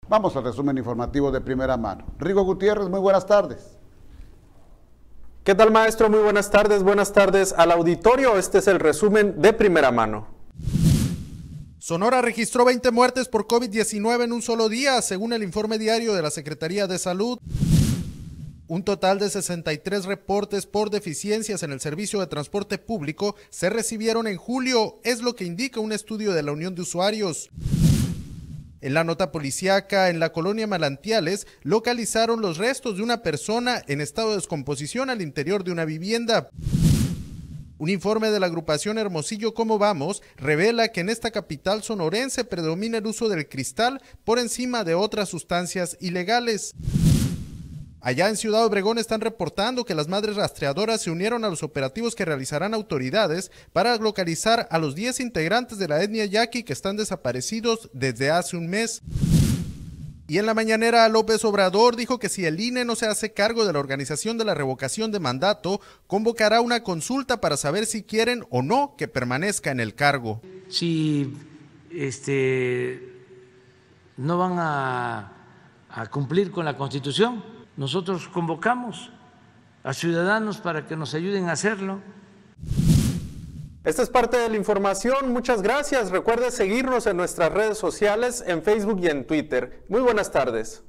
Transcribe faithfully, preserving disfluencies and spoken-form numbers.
Vamos al resumen informativo de primera mano. Rigo Gutiérrez, muy buenas tardes. ¿Qué tal, maestro? Muy buenas tardes. Buenas tardes al auditorio. Este es el resumen de primera mano. Sonora registró veinte muertes por COVID diecinueve en un solo día, según el informe diario de la Secretaría de Salud. Un total de sesenta y tres reportes por deficiencias en el servicio de transporte público se recibieron en julio, es lo que indica un estudio de la Unión de Usuarios. En la nota policíaca, en la colonia Manantiales, localizaron los restos de una persona en estado de descomposición al interior de una vivienda. Un informe de la agrupación Hermosillo ¿Cómo vamos? Revela que en esta capital sonorense predomina el uso del cristal por encima de otras sustancias ilegales. Allá en Ciudad Obregón están reportando que las madres rastreadoras se unieron a los operativos que realizarán autoridades para localizar a los diez integrantes de la etnia yaqui que están desaparecidos desde hace un mes. Y en la mañanera, López Obrador dijo que si el I N E no se hace cargo de la organización de la revocación de mandato, convocará una consulta para saber si quieren o no que permanezca en el cargo. Si este, no van a, a cumplir con la Constitución, nosotros convocamos a ciudadanos para que nos ayuden a hacerlo. Esta es parte de la información. Muchas gracias. Recuerde seguirnos en nuestras redes sociales, en Facebook y en Twitter. Muy buenas tardes.